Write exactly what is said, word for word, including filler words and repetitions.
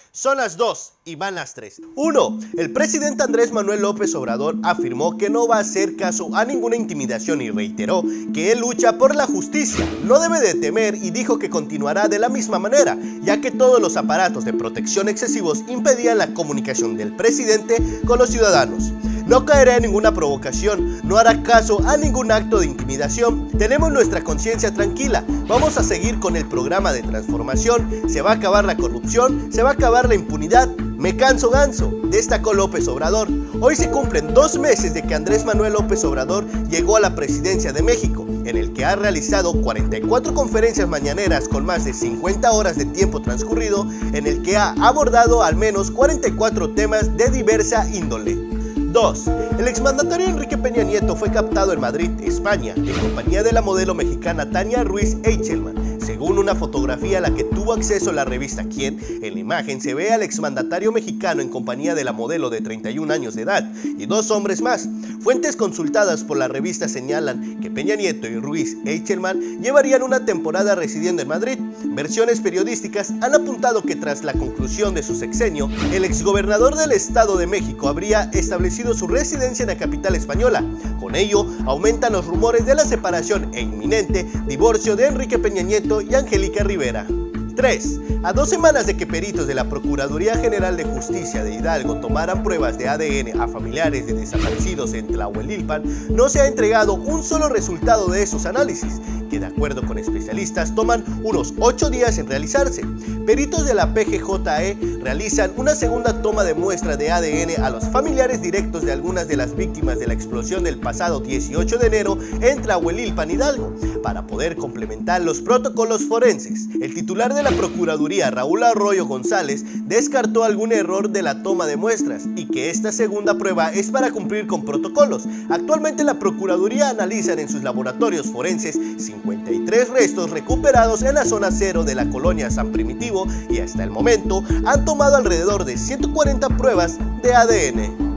Son las dos y van las tres. uno. El presidente Andrés Manuel López Obrador afirmó que no va a hacer caso a ninguna intimidación y reiteró que él lucha por la justicia, no debe de temer y dijo que continuará de la misma manera, ya que todos los aparatos de protección excesivos impedían la comunicación del presidente con los ciudadanos. No caerá en ninguna provocación, no hará caso a ningún acto de intimidación. Tenemos nuestra conciencia tranquila, vamos a seguir con el programa de transformación, se va a acabar la corrupción, se va a acabar la impunidad. Me canso ganso, destacó López Obrador. Hoy se cumplen dos meses de que Andrés Manuel López Obrador llegó a la presidencia de México, en el que ha realizado cuarenta y cuatro conferencias mañaneras con más de cincuenta horas de tiempo transcurrido, en el que ha abordado al menos cuarenta y cuatro temas de diversa índole. dos. El exmandatario Enrique Peña Nieto fue captado en Madrid, España, en compañía de la modelo mexicana Tania Ruiz Eichelman. Según una fotografía a la que tuvo acceso la revista Quién, en la imagen se ve al exmandatario mexicano en compañía de la modelo de treinta y un años de edad y dos hombres más. Fuentes consultadas por la revista señalan que Peña Nieto y Ruiz Eichelman llevarían una temporada residiendo en Madrid. Versiones periodísticas han apuntado que tras la conclusión de su sexenio, el exgobernador del Estado de México habría establecido su residencia en la capital española. Con ello, aumentan los rumores de la separación e inminente divorcio de Enrique Peña Nieto y Angélica Rivera. tres. A dos semanas de que peritos de la Procuraduría General de Justicia de Hidalgo tomaran pruebas de A D N a familiares de desaparecidos en Tlahuelilpan, no se ha entregado un solo resultado de esos análisis, que de acuerdo con especialistas toman unos ocho días en realizarse. Peritos de la P G J E realizan una segunda toma de muestra de A D N a los familiares directos de algunas de las víctimas de la explosión del pasado dieciocho de enero en Tlahuelilpan, Hidalgo, para poder complementar los protocolos forenses. El titular de la Procuraduría, Raúl Arroyo González, descartó algún error de la toma de muestras y que esta segunda prueba es para cumplir con protocolos. Actualmente la Procuraduría analiza en sus laboratorios forenses cincuenta y tres restos recuperados en la zona cero de la colonia San Primitivo y hasta el momento han tomado alrededor de ciento cuarenta pruebas de A D N.